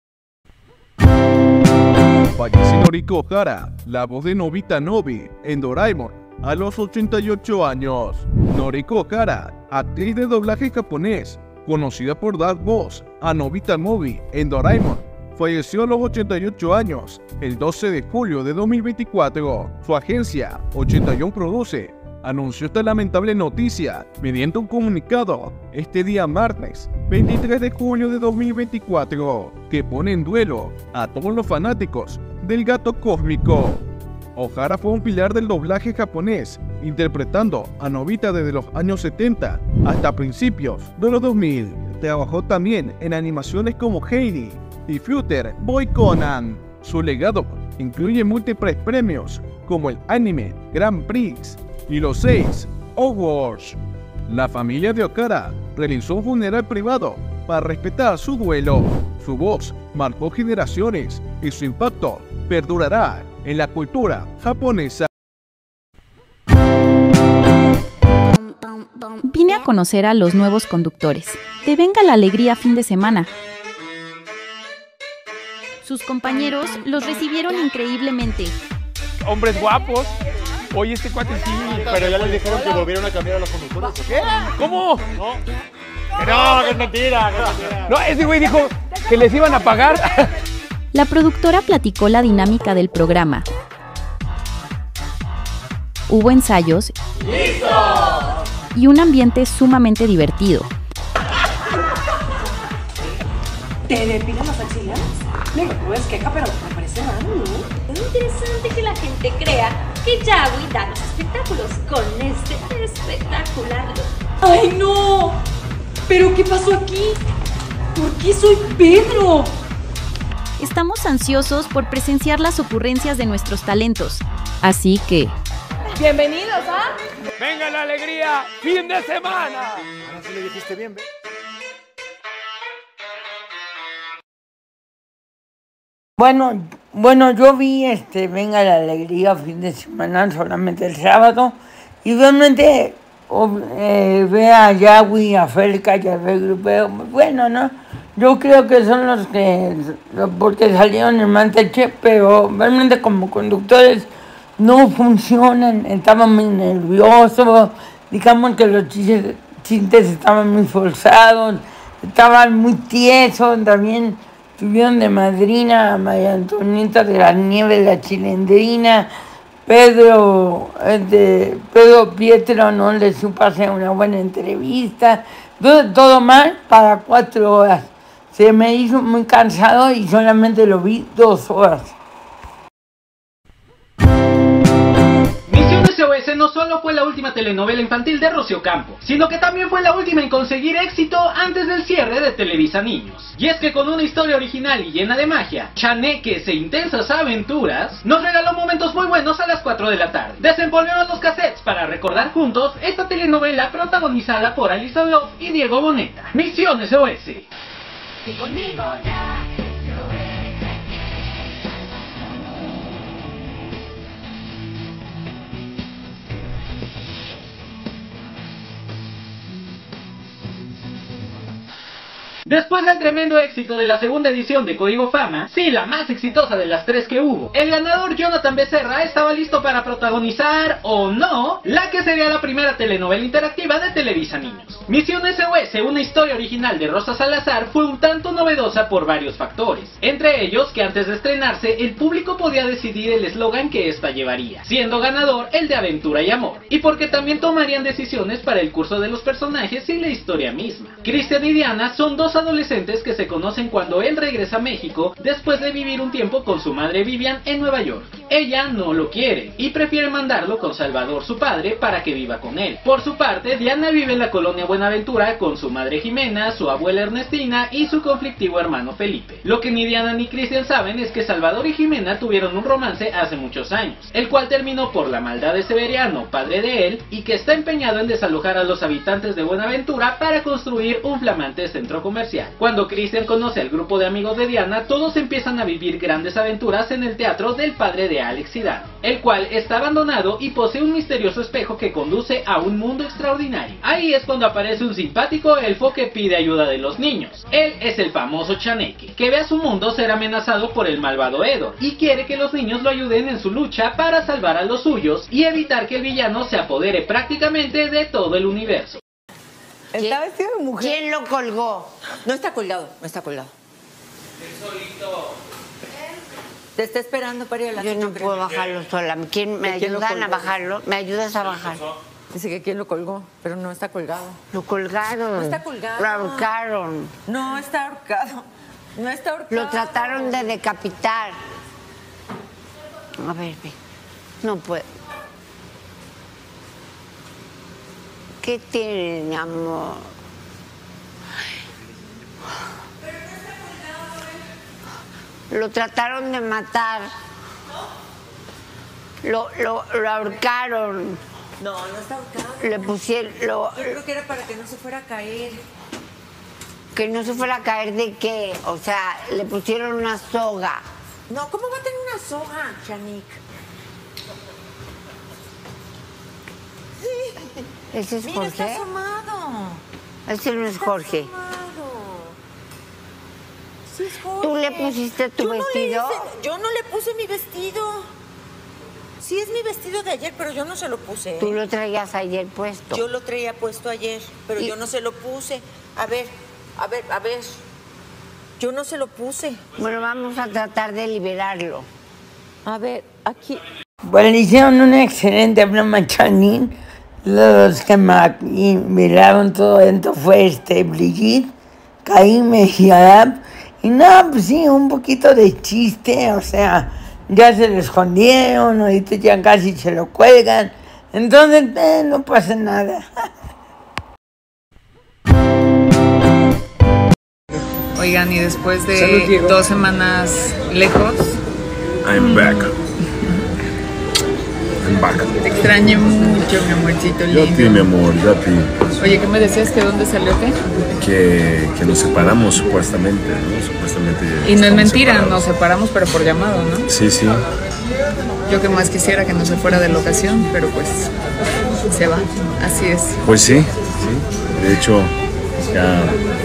Fallece Noriko Ohara, la voz de Nobita Nobi en Doraemon, a los ochenta y ocho años. Noriko Ohara, actriz de doblaje japonés, conocida por dar voz a Nobita Nobi en Doraemon, falleció a los ochenta y ocho años, el doce de julio de dos mil veinticuatro. Su agencia, ochenta y uno Produce, anunció esta lamentable noticia mediante un comunicado este día martes, veintitrés de julio de dos mil veinticuatro, que pone en duelo a todos los fanáticos del gato cósmico. Ohara fue un pilar del doblaje japonés, interpretando a Nobita desde los años setenta hasta principios de los dos mil. Trabajó también en animaciones como Heidi y Future Boy Conan. Su legado incluye múltiples premios como el anime Grand Prix y los seis Awards. La familia de Ohara realizó un funeral privado para respetar su duelo. Su voz marcó generaciones y su impacto perdurará en la cultura japonesa. Vine a conocer a los nuevos conductores de Venga la Alegría fin de semana. Sus compañeros los recibieron increíblemente. Hombres guapos. Oye, este cuate sí, pero ya les dijeron que volvieron a cambiar a los conductores. ¿Qué? ¿Cómo? No. Que no, que es mentira, que es mentira. No, ese güey dijo que les iban a pagar. La productora platicó la dinámica del programa. Hubo ensayos ¡listo! Y un ambiente sumamente divertido. ¿Te depilan las axilas? Digo, no es queja, pero me parece raro, ¿no? Es interesante que la gente crea que Yahweh da los espectáculos con este espectacular look. ¡Ay, no! ¿Pero qué pasó aquí? ¿Por qué soy Pedro? Estamos ansiosos por presenciar las ocurrencias de nuestros talentos. Así que... ¡Bienvenidos, ¿ah? ¡Venga la alegría! ¡Fin de semana! Ahora sí lo dijiste bien, ¿ve? Bueno, bueno, yo vi este Venga la Alegría fin de semana, solamente el sábado, y realmente oh, eh, ve a Yahweh, a Felca y a Grupeo. Bueno, ¿no? Yo creo que son los que, porque salieron en Masterchef, pero realmente como conductores no funcionan, estaban muy nerviosos, digamos que los chistes, chistes estaban muy forzados, estaban muy tiesos, también tuvieron de madrina a María Antonieta de la Nieve, la Chilindrina. Pedro, este, Pedro Pietro no le supo hacer una buena entrevista, todo, todo mal para cuatro horas. Se me hizo muy cansado y solamente lo vi dos horas. Misión S O S no solo fue la última telenovela infantil de Rocío Campo, sino que también fue la última en conseguir éxito antes del cierre de Televisa Niños. Y es que con una historia original y llena de magia, chaneques e intensas aventuras, nos regaló momentos muy buenos a las cuatro de la tarde. Desempolvemos los cassettes para recordar juntos esta telenovela protagonizada por Alisa Love y Diego Boneta. Misión S O S. Conmigo ya. Después del tremendo éxito de la segunda edición de Código Fama, sí, la más exitosa de las tres que hubo, el ganador Jonathan Becerra estaba listo para protagonizar, o no, la que sería la primera telenovela interactiva de Televisa Niños. Misión S O S, una historia original de Rosa Salazar, fue un tanto novedosa por varios factores, entre ellos que antes de estrenarse, el público podía decidir el eslogan que esta llevaría, siendo ganador el de aventura y amor, y porque también tomarían decisiones para el curso de los personajes y la historia misma. Cristian y Diana son dos adolescentes que se conocen cuando él regresa a México después de vivir un tiempo con su madre Vivian en Nueva York. Ella no lo quiere y prefiere mandarlo con Salvador, su padre, para que viva con él. Por su parte, Diana vive en la colonia Buenaventura con su madre Jimena, su abuela Ernestina y su conflictivo hermano Felipe. Lo que ni Diana ni Cristian saben es que Salvador y Jimena tuvieron un romance hace muchos años, el cual terminó por la maldad de Severiano, padre de él, y que está empeñado en desalojar a los habitantes de Buenaventura para construir un flamante centro comercial. Cuando Cristian conoce al grupo de amigos de Diana, todos empiezan a vivir grandes aventuras en el teatro del padre de Alex Zidane, el cual está abandonado y posee un misterioso espejo que conduce a un mundo extraordinario. Ahí es cuando aparece un simpático elfo que pide ayuda de los niños. Él es el famoso Chaneque, que ve a su mundo ser amenazado por el malvado Edo, y quiere que los niños lo ayuden en su lucha para salvar a los suyos y evitar que el villano se apodere prácticamente de todo el universo. ¿Está vestido de mujer? ¿Quién lo colgó? No está colgado, no está colgado. Él solito. Te está esperando para ir a la Yo no puedo bajarlo sola. ¿Quién me ¿Quién ayudan a bajarlo? ¿Me ayudas a bajar? Dice que quién lo colgó, pero no está colgado. Lo colgaron. No está colgado. Lo ahorcaron. No está ahorcado. No está ahorcado. Lo trataron de decapitar. A ver, ve. No puedo. ¿Qué tienen, amor? Lo trataron de matar. Lo, lo, lo ahorcaron. No, no está ahorcado. Le pusieron... Lo, Yo creo que era para que no se fuera a caer. ¿Que no se fuera a caer de qué? O sea, le pusieron una soga. No, ¿cómo va a tener una soga, Chanik? ¿Ese es Mira, Jorge? está asomado. Ese no es Jorge. Sí es Jorge. ¿Tú le pusiste tu yo vestido? No le hice, yo no le puse mi vestido. Sí es mi vestido de ayer, pero yo no se lo puse. Tú lo traías ayer puesto. Yo lo traía puesto ayer, pero ¿Y? yo no se lo puse. A ver, a ver, a ver. Yo no se lo puse. Bueno, vamos a tratar de liberarlo. A ver, aquí. Bueno, le hicieron una excelente broma, Chanin. Los que me miraron todo esto fue este Brigitte, Caíme y Arab. Y no, pues sí, un poquito de chiste, o sea, ya se lo escondieron, ahorita ya casi se lo cuelgan, entonces eh, no pasa nada. Oigan, y después de Salud, dos semanas lejos... I'm back. I'm back. Te extrañé mucho, mi amorcito lindo. Yo a ti, mi amor, yo a ti. Oye, ¿qué me decías? ¿Que dónde salió qué? Que, que nos separamos supuestamente, ¿no? Supuestamente. Y no es mentira, separados. Nos separamos, pero por llamado, ¿no? Sí, sí. Yo que más quisiera que no se fuera de la ocasión, pero pues se va, así es. Pues sí, sí. De hecho, ya...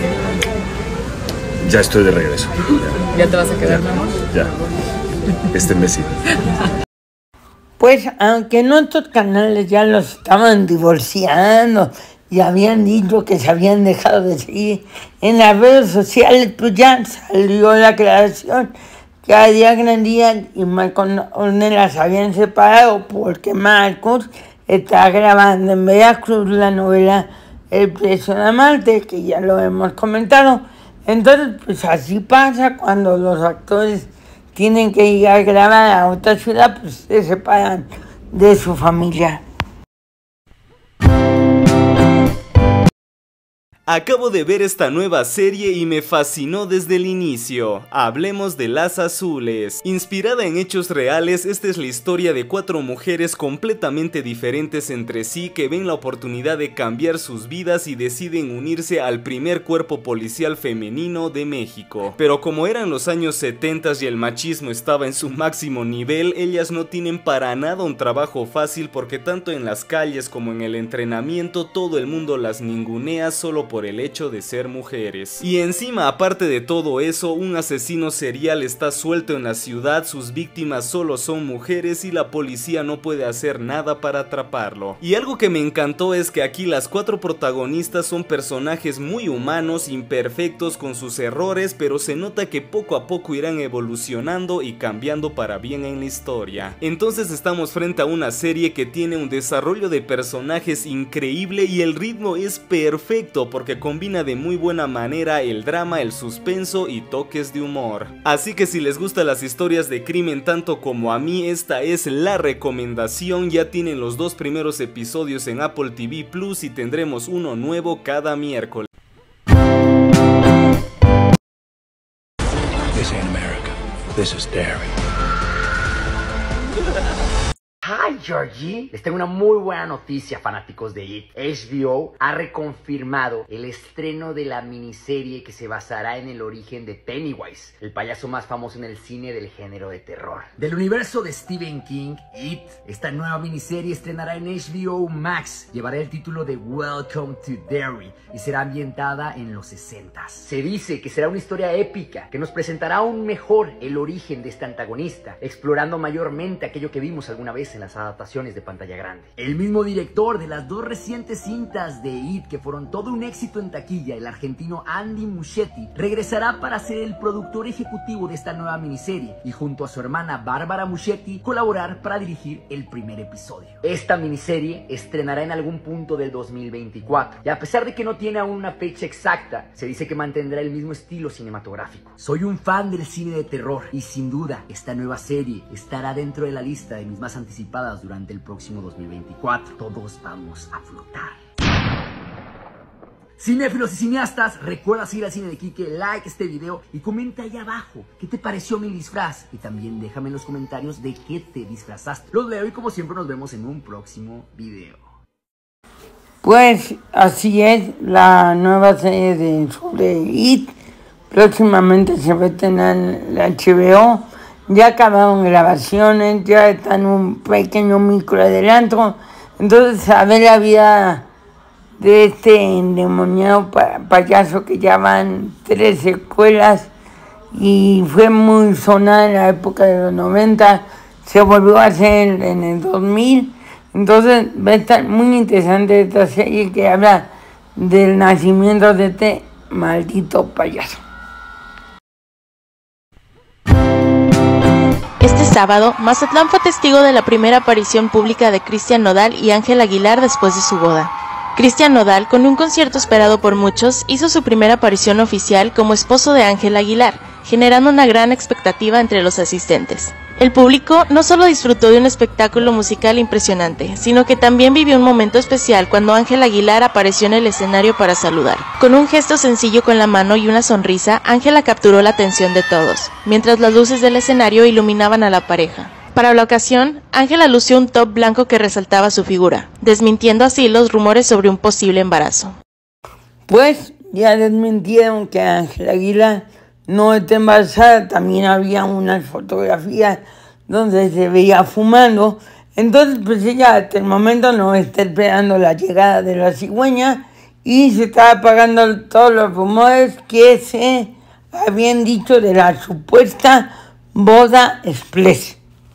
Ya estoy de regreso. ¿Ya, ¿Ya te vas a quedar, mi amor? Ya. Este mes sí. Pues, aunque en otros canales ya los estaban divorciando y habían dicho que se habían dejado de seguir, en las redes sociales pues ya salió la aclaración que Ariadna Díaz y Marco Ornelas se habían separado porque Marcos está grabando en Veracruz la novela El precio de Amarte, que ya lo hemos comentado. Entonces, pues así pasa cuando los actores tienen que ir a grabar a otra ciudad, pues se separan de su familia. Acabo de ver esta nueva serie y me fascinó desde el inicio. Hablemos de Las Azules. Inspirada en hechos reales, esta es la historia de cuatro mujeres completamente diferentes entre sí que ven la oportunidad de cambiar sus vidas y deciden unirse al primer cuerpo policial femenino de México. Pero como eran los años setenta y el machismo estaba en su máximo nivel, ellas no tienen para nada un trabajo fácil porque tanto en las calles como en el entrenamiento todo el mundo las ningunea solo por el hecho de ser mujeres. Y encima, aparte de todo eso, un asesino serial está suelto en la ciudad, sus víctimas solo son mujeres y la policía no puede hacer nada para atraparlo. Y algo que me encantó es que aquí las cuatro protagonistas son personajes muy humanos, imperfectos con sus errores, pero se nota que poco a poco irán evolucionando y cambiando para bien en la historia. Entonces estamos frente a una serie que tiene un desarrollo de personajes increíble y el ritmo es perfecto porque combina de muy buena manera el drama, el suspenso y toques de humor. Así que si les gustan las historias de crimen tanto como a mí, esta es la recomendación. Ya tienen los dos primeros episodios en Apple T V Plus y tendremos uno nuevo cada miércoles. This ain't America. This is Derry. Hi Georgie, les tengo una muy buena noticia, fanáticos de It. H B O ha reconfirmado el estreno de la miniserie que se basará en el origen de Pennywise, el payaso más famoso en el cine del género de terror. Del universo de Stephen King, It, esta nueva miniserie estrenará en H B O Max, llevará el título de Welcome to Derry y será ambientada en los sesentas. Se dice que será una historia épica que nos presentará aún mejor el origen de este antagonista, explorando mayormente aquello que vimos alguna vez en las adaptaciones de pantalla grande. El mismo director de las dos recientes cintas de It que fueron todo un éxito en taquilla, el argentino Andy Muschietti, regresará para ser el productor ejecutivo de esta nueva miniserie y junto a su hermana Bárbara Muschietti colaborar para dirigir el primer episodio. Esta miniserie estrenará en algún punto del dos mil veinticuatro y a pesar de que no tiene aún una fecha exacta, se dice que mantendrá el mismo estilo cinematográfico. Soy un fan del cine de terror y sin duda esta nueva serie estará dentro de la lista de mis más anticipadas durante el próximo dos mil veinticuatro. Todos vamos a flotar. Cinéfilos y cineastas, recuerda seguir al Cine de Quique, like este video y comenta ahí abajo qué te pareció mi disfraz. Y también déjame en los comentarios de qué te disfrazaste. Los leo y como siempre nos vemos en un próximo video. Pues así es, la nueva serie de sobre It próximamente se va a tener en la H B O. Ya acabaron grabaciones, ya están un pequeño micro adelanto. Entonces, a ver la vida de este endemoniado payaso que ya van tres secuelas y fue muy sonada en la época de los noventa, se volvió a hacer en el dos mil. Entonces, va a estar muy interesante esta serie que habla del nacimiento de este maldito payaso. Este sábado, Mazatlán fue testigo de la primera aparición pública de Cristian Nodal y Ángel Aguilar después de su boda. Cristian Nodal, con un concierto esperado por muchos, hizo su primera aparición oficial como esposo de Ángel Aguilar, generando una gran expectativa entre los asistentes. El público no solo disfrutó de un espectáculo musical impresionante, sino que también vivió un momento especial cuando Ángel Aguilar apareció en el escenario para saludar. Con un gesto sencillo con la mano y una sonrisa, Ángela capturó la atención de todos, mientras las luces del escenario iluminaban a la pareja. Para la ocasión, Ángela lució un top blanco que resaltaba su figura, desmintiendo así los rumores sobre un posible embarazo. Pues ya desmintieron que Ángela Aguilar no está embarazada. También había unas fotografías donde se veía fumando. Entonces pues ella hasta el momento no está esperando la llegada de la cigüeña y se está apagando todos los rumores que se habían dicho de la supuesta boda express.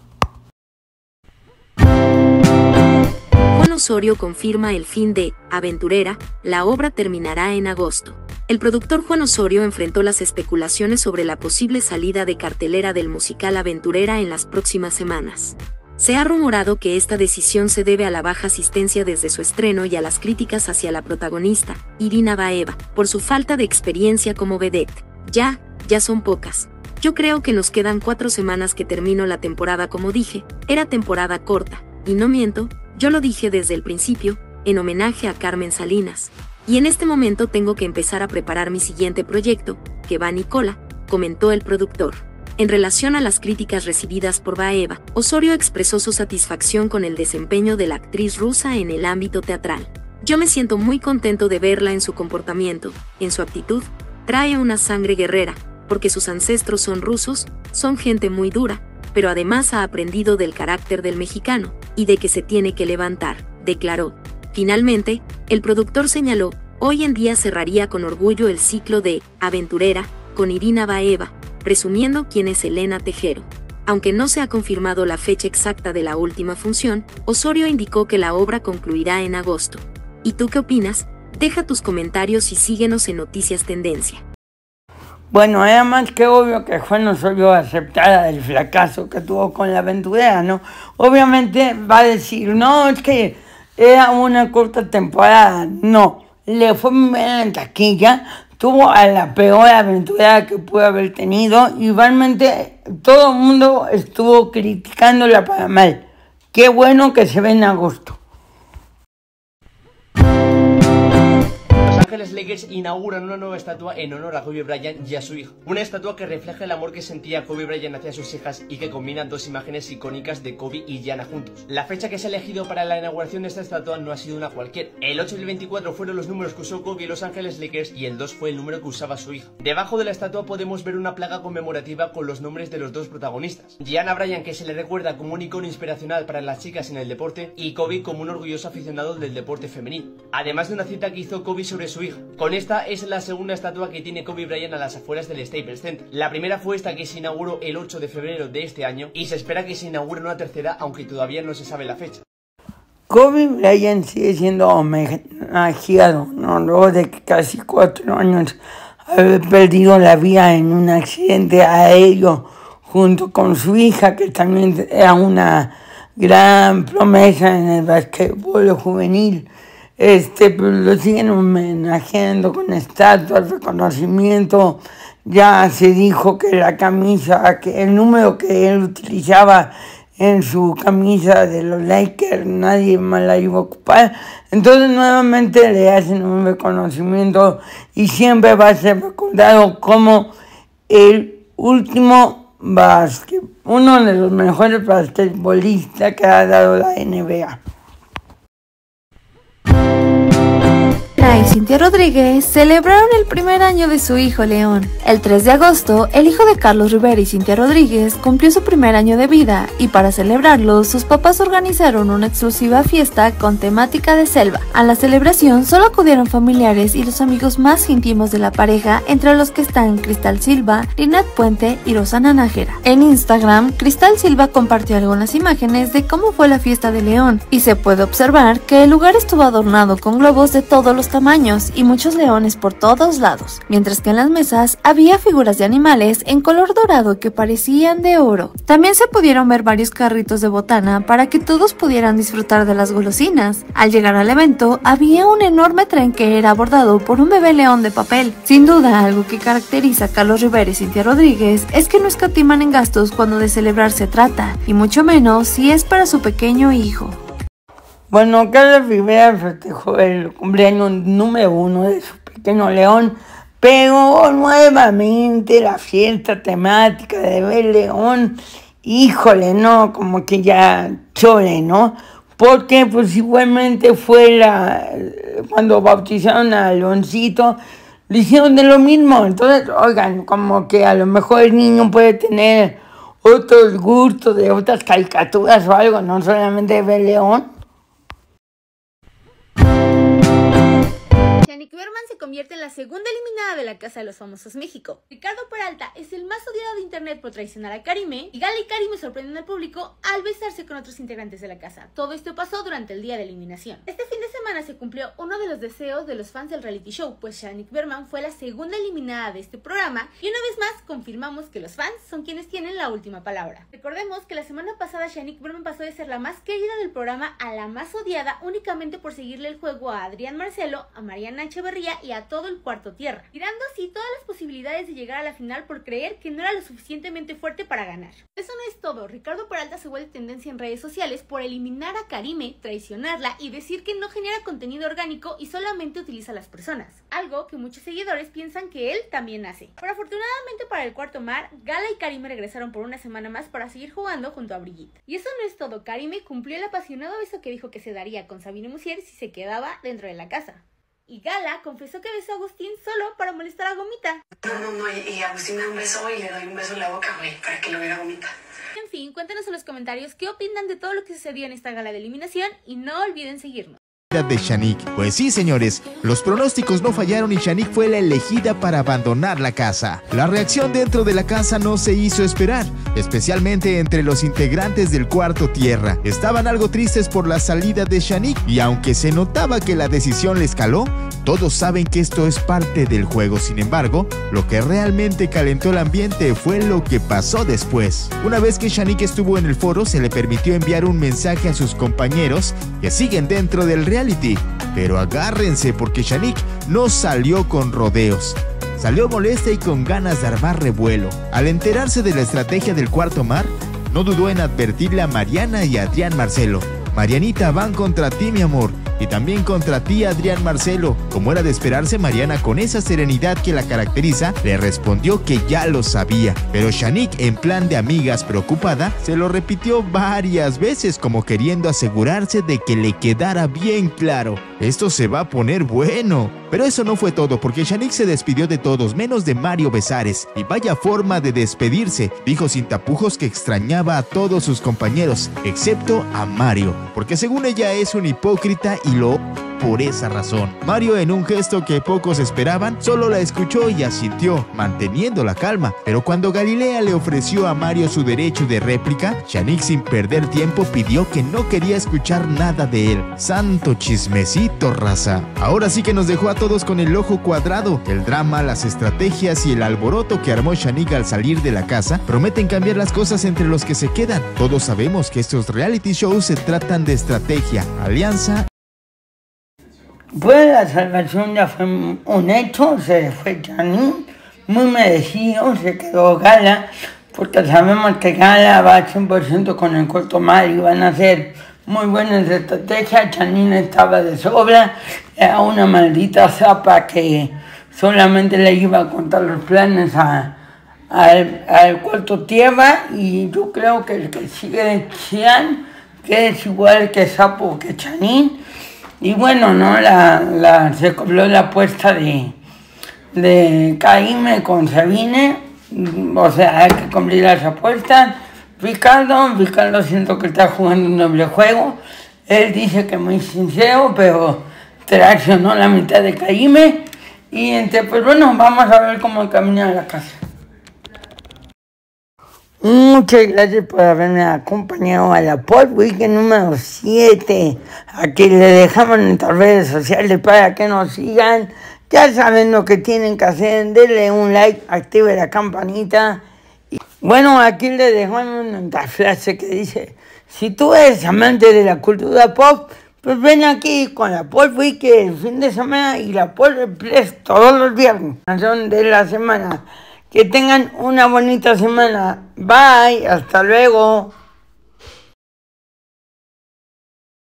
Juan Osorio confirma el fin de Aventurera, la obra terminará en agosto. El productor Juan Osorio enfrentó las especulaciones sobre la posible salida de cartelera del musical Aventurera en las próximas semanas. Se ha rumorado que esta decisión se debe a la baja asistencia desde su estreno y a las críticas hacia la protagonista, Irina Baeva, por su falta de experiencia como vedette. Ya, ya son pocas. Yo creo que nos quedan cuatro semanas que termino la temporada como dije, era temporada corta, y no miento, yo lo dije desde el principio, en homenaje a Carmen Salinas. Y en este momento tengo que empezar a preparar mi siguiente proyecto, que va Nicola, comentó el productor. En relación a las críticas recibidas por Baeva, Osorio expresó su satisfacción con el desempeño de la actriz rusa en el ámbito teatral. Yo me siento muy contento de verla en su comportamiento, en su actitud, trae una sangre guerrera, porque sus ancestros son rusos, son gente muy dura, pero además ha aprendido del carácter del mexicano, y de que se tiene que levantar, declaró. Finalmente, el productor señaló, hoy en día cerraría con orgullo el ciclo de Aventurera, con Irina Baeva, presumiendo quién es Elena Tejero. Aunque no se ha confirmado la fecha exacta de la última función, Osorio indicó que la obra concluirá en agosto. ¿Y tú qué opinas? Deja tus comentarios y síguenos en Noticias Tendencia. Bueno, era más que obvio que Juan Osorio aceptara el fracaso que tuvo con la Aventurera, ¿no? Obviamente va a decir, no, es que era una corta temporada. No, le fue muy bien en taquilla, tuvo a la peor aventurera que pudo haber tenido. Igualmente todo el mundo estuvo criticándola para mal. Qué bueno que se ve en agosto. Los Ángeles Lakers inauguran una nueva estatua en honor a Kobe Bryant y a su hija. Una estatua que refleja el amor que sentía Kobe Bryant hacia sus hijas y que combina dos imágenes icónicas de Kobe y Gianna juntos. La fecha que se ha elegido para la inauguración de esta estatua no ha sido una cualquiera. El ocho y el veinticuatro fueron los números que usó Kobe y Los Ángeles Lakers y el dos fue el número que usaba su hija. Debajo de la estatua podemos ver una placa conmemorativa con los nombres de los dos protagonistas. Gianna Bryant, que se le recuerda como un icono inspiracional para las chicas en el deporte, y Kobe como un orgulloso aficionado del deporte femenino. Además de una cita que hizo Kobe sobre su hija. Con esta es la segunda estatua que tiene Kobe Bryant a las afueras del Staples Center. La primera fue esta, que se inauguró el ocho de febrero de este año, y se espera que se inaugure una tercera, aunque todavía no se sabe la fecha. Kobe Bryant sigue siendo homenajeado, ¿no? Luego de que casi cuatro años haber perdido la vida en un accidente aéreo junto con su hija, que también era una gran promesa en el basquetbol juvenil. Este, pues lo siguen homenajeando con estatuas, reconocimiento. Ya se dijo que la camisa, que el número que él utilizaba en su camisa de los Lakers, nadie más la iba a ocupar. Entonces nuevamente le hacen un reconocimiento y siempre va a ser recordado como el último basquet, uno de los mejores basquetbolistas que ha dado la N B A. Y Cintia Rodríguez celebraron el primer año de su hijo León. El tres de agosto, el hijo de Carlos Rivera y Cintia Rodríguez cumplió su primer año de vida y para celebrarlo, sus papás organizaron una exclusiva fiesta con temática de selva. A la celebración solo acudieron familiares y los amigos más íntimos de la pareja, entre los que están Cristal Silva, Lynette Puente y Rosana Nájera. En Instagram, Cristal Silva compartió algunas imágenes de cómo fue la fiesta de León y se puede observar que el lugar estuvo adornado con globos de todos los tamaños. años y muchos leones por todos lados, mientras que en las mesas había figuras de animales en color dorado que parecían de oro. También se pudieron ver varios carritos de botana para que todos pudieran disfrutar de las golosinas. Al llegar al evento, había un enorme tren que era abordado por un bebé león de papel. Sin duda, algo que caracteriza a Carlos Rivera y Cintia Rodríguez es que no escatiman en gastos cuando de celebrar se trata, y mucho menos si es para su pequeño hijo. Bueno, Carlos Rivera festejó el cumpleaños número uno de su pequeño león, pero nuevamente la fiesta temática de Bebé León, híjole, no, como que ya chole, ¿no? Porque pues igualmente fue la cuando bautizaron a Leoncito, le hicieron de lo mismo. Entonces, oigan, como que a lo mejor el niño puede tener otros gustos de otras caricaturas o algo, no solamente Bebé León. Yannick Berman se convierte en la segunda eliminada de la Casa de los Famosos México. Ricardo Peralta es el más odiado de internet por traicionar a Karime, y Gala y Karime sorprenden al público al besarse con otros integrantes de la casa. Todo esto pasó durante el día de eliminación. Este fin de semana se cumplió uno de los deseos de los fans del reality show, pues Yannick Berman fue la segunda eliminada de este programa, y una vez más confirmamos que los fans son quienes tienen la última palabra. Recordemos que la semana pasada Yannick Berman pasó de ser la más querida del programa a la más odiada únicamente por seguirle el juego a Adrián Marcelo, a Mariana Echeverría y a todo el Cuarto Tierra, tirando así todas las posibilidades de llegar a la final por creer que no era lo suficientemente fuerte para ganar. Eso no es todo. Ricardo Peralta se vuelve tendencia en redes sociales por eliminar a Karime, traicionarla y decir que no genera contenido orgánico y solamente utiliza a las personas, algo que muchos seguidores piensan que él también hace. Pero afortunadamente para el Cuarto Mar, Gala y Karime regresaron por una semana más para seguir jugando junto a Brigitte. Y eso no es todo. Karime cumplió el apasionado beso que dijo que se daría con Sabine Musier si se quedaba dentro de la casa. Y Gala confesó que besó a Agustín solo para molestar a Gomita. No, no, no, y Agustín me da un beso y le doy un beso en la boca, güey, para que lo vea Gomita. En fin, cuéntanos en los comentarios qué opinan de todo lo que sucedió en esta gala de eliminación y no olviden seguirnos. De Shanique. Pues sí, señores, los pronósticos no fallaron y Shanique fue la elegida para abandonar la casa. La reacción dentro de la casa no se hizo esperar, especialmente entre los integrantes del Cuarto Tierra. Estaban algo tristes por la salida de Shanique y aunque se notaba que la decisión les caló, todos saben que esto es parte del juego. Sin embargo, lo que realmente calentó el ambiente fue lo que pasó después. Una vez que Shanique estuvo en el foro, se le permitió enviar un mensaje a sus compañeros que siguen dentro del reality. Pero agárrense porque Shanique no salió con rodeos. Salió molesta y con ganas de armar revuelo. Al enterarse de la estrategia del Cuarto Mar, no dudó en advertirle a Mariana y a Adrián Marcelo. Marianita, van contra ti, mi amor, y también contra ti, Adrián Marcelo. Como era de esperarse, Mariana, con esa serenidad que la caracteriza, le respondió que ya lo sabía. Pero Shanique, en plan de amigas preocupada, se lo repitió varias veces como queriendo asegurarse de que le quedara bien claro. Esto se va a poner bueno. Pero eso no fue todo, porque Shanique se despidió de todos, menos de Mario Besares. Y vaya forma de despedirse. Dijo sin tapujos que extrañaba a todos sus compañeros, excepto a Mario, porque según ella es un hipócrita y lo por esa razón. Mario, en un gesto que pocos esperaban, solo la escuchó y asintió, manteniendo la calma. Pero cuando Galilea le ofreció a Mario su derecho de réplica, Shanique sin perder tiempo pidió que no quería escuchar nada de él. Santo chismecito, raza. Ahora sí que nos dejó a todos con el ojo cuadrado. El drama, las estrategias y el alboroto que armó Shanique al salir de la casa prometen cambiar las cosas entre los que se quedan. Todos sabemos que estos reality shows se tratan de estrategia, alianza. Pues la salvación ya fue un hecho, se fue Shanique, muy merecido, se quedó Gala, porque sabemos que Gala va cien por ciento con el Cuarto Mar y van a hacer muy buenas estrategias. Shanique estaba de sobra, era una maldita zapa que solamente le iba a contar los planes a, a, al Cuarto Tierra, y yo creo que el que sigue de Xian, que es igual que sapo que Shanique. Y bueno, ¿no? La, la, se cobró la apuesta de, de Karime con Sabine. O sea, hay que cumplir las apuestas. Ricardo, Ricardo siento que está jugando un doble juego. Él dice que muy sincero, pero traicionó la mitad de Karime. Y entre, pues bueno, vamos a ver cómo camina la casa. Muchas gracias por haberme acompañado a la Pop Weekend número siete. Aquí le dejamos en nuestras redes sociales para que nos sigan. Ya saben lo que tienen que hacer. Denle un like, active la campanita. Y bueno, aquí le dejamos una frase que dice: si tú eres amante de la cultura pop, pues ven aquí con la Pop Weekend el fin de semana y la Pop Express todos los viernes. Son de la semana. Que tengan una bonita semana. Bye, hasta luego.